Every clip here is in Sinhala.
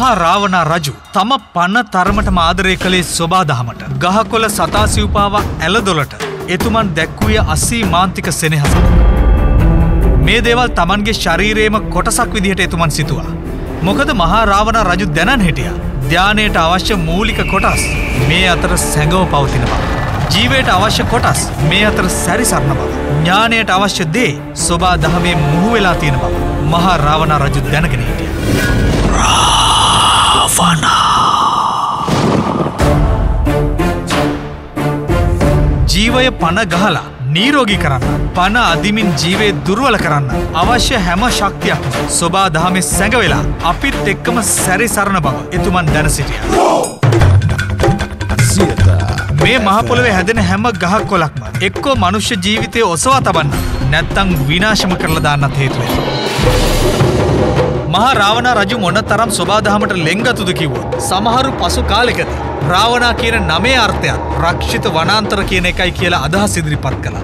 මහා රාවණ රජු තම පණ තරමටම ආදරය කළේ සොබාදහමට. ගහකොළ සතා සිව්පාවා ඇලදොලට එතුමන් දැක්වුවේ අසී මාන්තික සෙනෙහස. මේ දේවල් තමන්ගේ ශරීරයේම කොටසක් විදිහට එතුමන් සිතුවා. මොකද මහා රාවණ රජු දැනන් හිටියා ධානයට අවශ්‍ය මූලික කොටස් මේ අතර සැඟව පවතින බව. ජීවයට අවශ්‍ය කොටස් මේ අතර සැරිසරන බව. ඥානයට අවශ්‍ය දේ සොබාදහමේ මුහු වෙලා තියෙන බව මහා රාවණ රජු දැනගෙන හිටියා. ජීවය පණ ගහලා නිරෝගී කරන්න, පණ අදිමින් ජීවේ දුර්වල කරන්න අවශ්‍ය හැම ශක්තියක් සොබාදහමේ සැඟවෙලා අපිත් එක්කම සැරිසරන බව එතුමන් දැන සිටියා. මේ මහ පොළවේ හැදෙන හැම ගහක් කොළක්ම එක්කෝ මනුෂ්‍ය ජීවිතය ඔසවා තබන්න, නැත්තම් විනාශම කරලා දාන්නත් හේතු වෙනවා. මහා රාවණ රජු මොන තරම් සොබාදහමට ලෙන්ගතුද කිව්වොත් සමහරු පසු කාලෙකදී රාවණා කියන නමේ අර්ථයත් රක්ෂිත වනාන්තර කියන එකයි කියලා අදහස් ඉදිරිපත් කළා.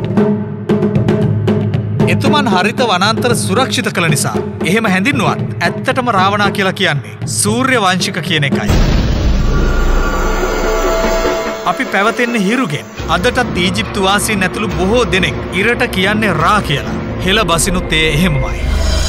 එතුමන් හරිත වනාන්තර සුරක්ෂිත කළ නිසා එහෙම හැඳින්නුවත් ඇත්තටම රාවණා කියලා කියන්නේ සූර්ය වංශික කියන එකයි. අපි පැවතෙන්නේ හිරුගෙන්. අදටත් ඊජිප්තු වාසීන් ඇතුළු බොහෝ දෙනෙක් ඉරට කියන්නේ රා කියලා. හෙළ බසිනුත් ඒ එහෙමමයි.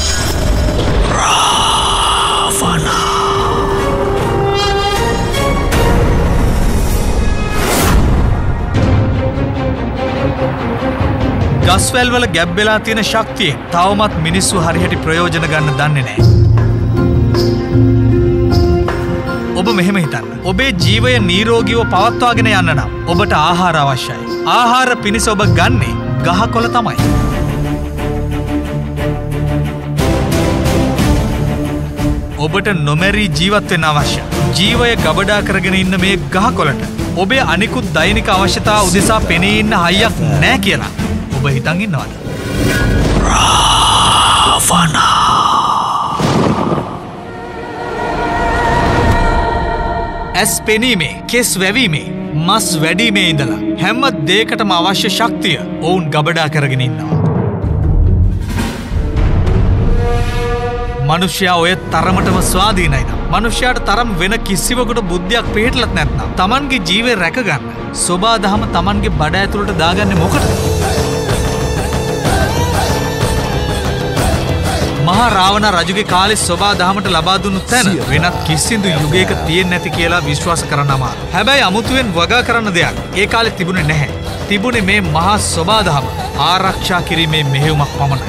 ගස්වැල් වල ගැබ් වෙලා තියෙන ශක්තිය තවමත් මිනිස්සු හරියට ප්‍රයෝජන ගන්න දන්නේ නැහැ. ඔබ මෙහෙම හිතන්න. ඔබේ ජීවය නිරෝගීව පවත්වාගෙන යන්න නම් ඔබට ආහාර අවශ්‍යයි. ආහාර පිණිස ඔබ ගන්නේ ගහකොළ තමයි. ඔබට නොමැරී ජීවත් වෙන්න අවශ්‍ය. ජීවය ගබඩා කරගෙන ඉන්න මේ ගහකොළට ඔබේ අනිකුත් දෛනික අවශ්‍යතා උදෙසා පෙනී ඉන්න හයියක් නැහැ කියලා ඔබ හිතන් ඉන්නවද? ඇස් පෙනීමේ, කෙස් වැවීමේ, මස් වැඩීමේ ඉඳලා හැම දෙයකටම අවශ්‍ය ශක්තිය ඔවුන් ගබඩා කරගෙන ඉන්නවා. මනුෂ්‍යයා ඔය තරමටම ස්වාධීනයි නම් මනුෂ්‍යයාට තරම් වෙන කිසිවකට බුද්ධියක් පිළිහෙట్లත් නැත්නම් Tamanගේ ජීවය රැකගන්න සොබාදහම Tamanගේ බඩ ඇතුළට දාගන්නේ මොකටද? මහා රාවණ රජුගේ කාලේ සොබාදහමට ලබා දුන්නු තැන වෙනත් කිසිදු යුගයක තියෙන්නේ නැති කියලා විශ්වාස කරන්න අමාරුයි. හැබැයි අමුතුවෙන් වගා කරන්න දෙයක් ඒ කාලේ තිබුණේ නැහැ. තිබුණේ මේ මහා සොබාදහම ආරක්ෂා කිරීමේ මෙහෙයුමක් පමණයි.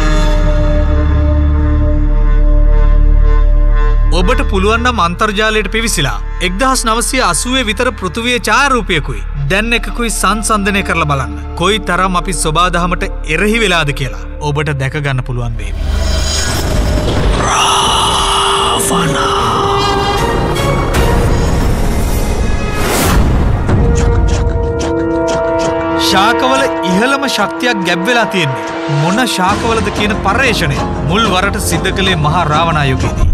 ඔබට පුළුවන් නම් අන්තර්ජාලයට පිවිසිලා 1980 විතර පෘථුවියේ ඡායාරූපයකුයි දැන් එකකුයි සංසන්දනය කරලා බලන්න. කොයි තරම් අපි සොබාදහමට එරෙහි වෙලාද කියලා ඔබට දැක ගන්න පුළුවන් වේවි. ශාකවල ඉහළම ශක්තියක් ගැබ් වෙලා තියෙන්නේ මොන ශාකවලද කියන පර්යේෂණය මුල් වරට සිද්ධ කළේ මහා රාවණ යුගයේදී.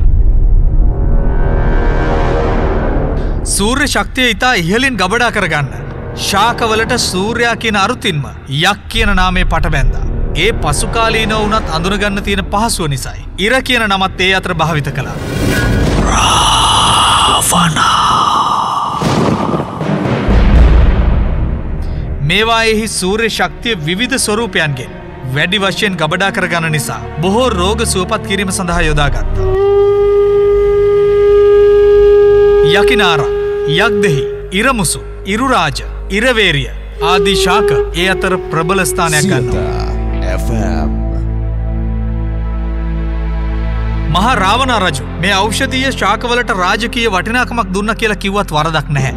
සූර්ය ශක්තිය ඉතා ඉහළින් ගබඩා කරගන්න ශාකවලට සූර්යා කියන අරුතින්ම යක් කියන නාමය පටබැන්දා. ඒ පසුකාලීනව වුණත් අඳුනගන්න තියෙන පහසුව නිසායි ඉර කියන නමත් ඒ අතර භාවිත කළා. මේවායෙහි සූර්ය ශක්තිය විවිධ ස්වරූපයන්ගෙන් වැඩි වශයෙන් ගබඩා කරගන්න නිසා බොහෝ රෝග සුවපත් කිරීම සඳහා යොදාගත්තා. යකිනාරා, යක්දෙහි, ඉරමුසු, ඉරුරාජ, ඉරවේරිය ආදී ශාක ඒ අතර ප්‍රබල ස්ථානයක් ගන්නවා. මහා රාවණ රජු මේ ඖෂධීය ශාකවලට රාජකීය වටිනාකමක් දුන්නා කියලා කිව්වත් වරදක් නැහැ.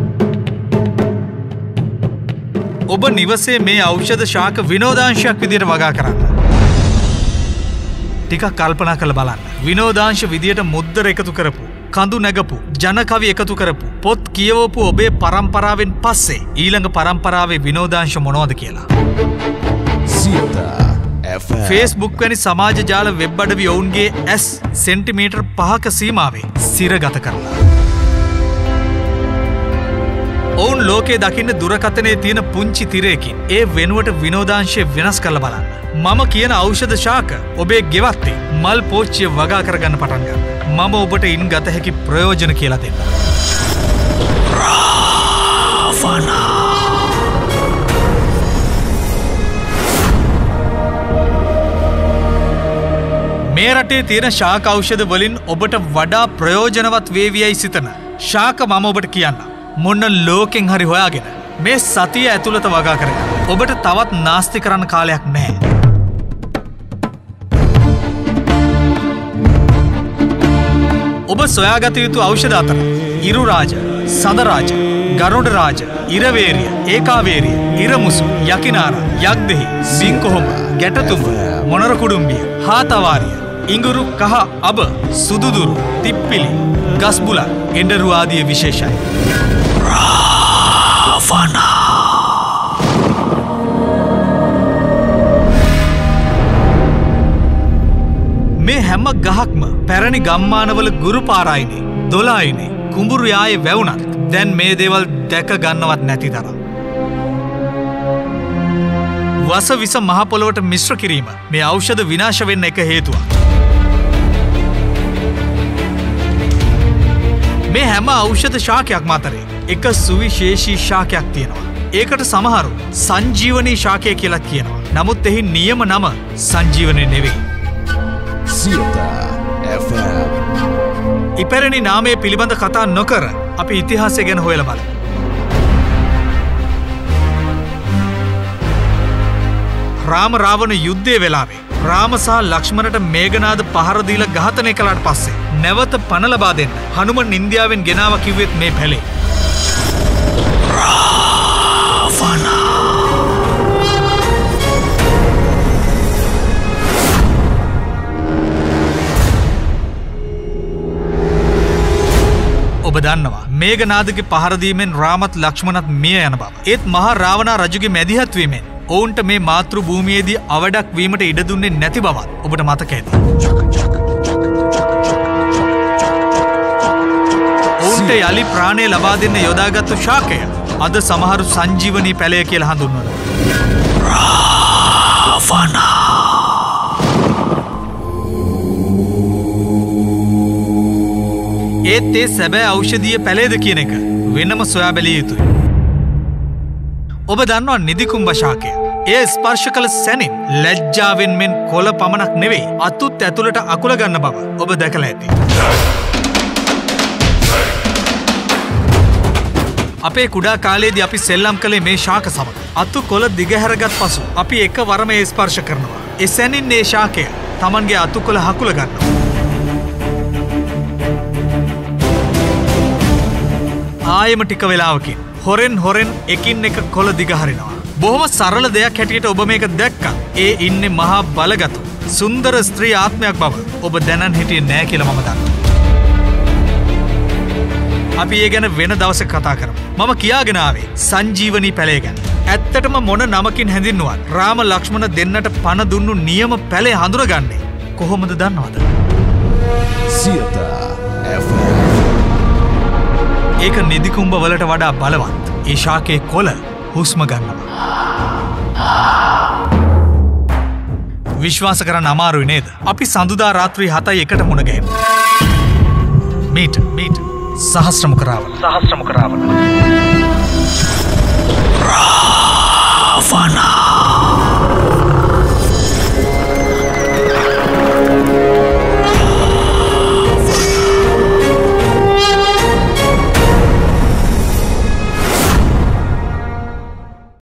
ඔබ නිවසේ මේ ඖෂධ ශාක විනෝදාංශයක් විදියට වගා කරන්න. ටිකක් කල්පනා කරලා බලන්න. විනෝදාංශ විදියට මුද්දර එකතු කරපු, කඳු නැගපු, ජනකවි එකතු කරපු, පොත් කියවපු ඔබේ පරම්පරාවෙන් පස්සේ ඊළඟ පරම්පරාවේ විනෝදාංශ මොනවද කියලා. Facebook වැනි සමාජ ජාල වෙබ් අඩවි ඔවුන්ගේ ඇස් සෙන්ටිමීටර් 5ක සීමාවේ සිරගත කරලා ඔවුන් ලෝකයේ දකින්න දුරකථනයේ තියෙන පුංචි තිරයකින් ඒ වෙනුවට විනෝදාංශය වෙනස් කරලා බලන්න. මම කියන ඖෂධ ශාක ඔබේ ගෙවත්තේ මල් පෝච්චිය වගා කරගන්න පටන් ගන්න. මම ඔබට ඉන් ගත හැකි ප්‍රයෝජන කියලා දෙන්න. මේ රටේ තියෙන ශාක ඖෂධ වලින් ඔබට වඩා ප්‍රයෝජනවත් වේවියයි සිතන ශාක මම ඔබට කියන්න. මොන ලෝකෙන් හරි හොයාගෙන මේ සතිය ඇතුළත වගා කරගන්න. ඔබට තවත් නාස්ති කරන්න කාලයක් නැහැ. ඔබ සොයාගත යුතු ඖෂධ අතර ඉරුරාජ, සදරාජ, ගරුඩරාජ, ඉරවේරිය, ඒකාවේරිය, ඉරමුසු, යකිනාර, යක්දෙහි, සිංකොහොම, ගැටතුඹ, මොනර කුඩුම්බිය, හාතවාරිය, ඉඟුරු, කහ අබ, සුදුදුරු, තිප්පිලි, ගස්බුල, එඬරු ආදී විශේෂයි. මේ හැම ගහක්ම පැරණි ගම්මානවල ගුරු පාරායිනේ, දොලායිනේ, කුඹුරු යායේ වැවුණත් දැන් මේ දේවල් දැක ගන්නවත් නැති තරම්. වස විස මහ පොළොවට මිශ්‍ර කිරීම මේ ඖෂධ විනාශ වෙන්න එක හේතුවක්. මේ හැම ඖෂධ ශාකයක් අතරේ එක සුවිශේෂී ශාකයක් තියෙනවා. ඒකට සමහරු සංජීවනී ශාකය කියලා කියනවා. නමුත් එහි නියම නම සංජීවනී නෙවෙයි. FM. ඉපැරණි නාමයේ පිළිබඳ කතා නොකර අපි ඉතිහාසය ගැන හොයලා බලමු. රාම රාවණ යුද්ධයේ වෙලාවේ රාම සහ ලක්ෂ්මණට මේඝනාද පහර දීලා ඝාතනය කළාට පස්සේ නැවත පණ ලබා දෙන්න හනුමන් ඉන්දියාවෙන් ගෙනාවා කිව්වෙත් මේ පැලේ. ඔබ දන්නවා මේඝනාදගේ පහර දීමෙන් රාමත් ලක්ෂ්මණත් මිය යන බව. ඒත් මහා රාවණා රජුගේ මැදිහත් වීමෙන් ඔවුන්ට මේ මාතෘ භූමියේදී අවඩක් වීමට ඉඩ දුන්නේ නැති බවත් ඔබට මතක ඇති. ඔවුන්ට යලි ප්‍රාණය ලබා දෙන්න යොදාගත්තු ශාකය අද සමහරු සංජීවනී පැලය කියලා හඳුන්වනවා. ඒත් ඒ සැබෑ ඖෂධීය පැලේද කියන එක වෙනම සොයා බැලිය යුතුයි. ඔබ දන්නවා නිදිකුම්භ ශාකය. එය ස්පර්ශ කළ සැනින් ලැජ්ජාවෙන් මෙන් කොළ පමණක් නෙවෙයි අතුත් ඇතුළට අකුල ගන්න බව ඔබ දැකලා ඇති. අපේ කුඩා කාලයේදී අපි සෙල්ලම් කළේ මේ ශාක සමග. අතු කොළ දිගහැරගත් පසු අපි එකවරම ඒ ස්පර්ශ කරනවා. ඒ සැනින් මේ ශාකය Tamanගේ අතු කොළ හකුල ගන්නවා. ආයෙම ටික වෙලාවකින් හොරෙන් එකින් එක කොළ දිග හරිනවා. බොහොම සරල දෙයක් හැටියට ඔබ මේක දැක්කා. ඒ ඉන්නේ මහා බලගත් සුන්දර ස්ත්‍රී ආත්මයක් බව ඔබ දැනන් හිටියේ නෑ කියලා මම දන්නවා. අපි ඒ ගැන වෙන දවසක කතා කරමු. මම කියාගෙන ආවේ සංජීවනී පැලය ගැන. ඇත්තටම මොන නමකින් හැඳින්නුවත් රාම ලක්ෂ්මණ දෙන්නට පණ දුන්නු නියම පැලය හඳුනගන්නේ කොහොමද දන්නවද? ඒක නිදිකුම්භ වලට වඩා බලවත්. ඒ ශාකයේ කොළ හුස්ම ගන්නවා. විශ්වාස කරන්න අමාරුයි නේද? අපි සඳුදා රාත්‍රී 7:01ට මුණ ගැහෙමු. මීට සහස්‍රමුඛ රාවණ.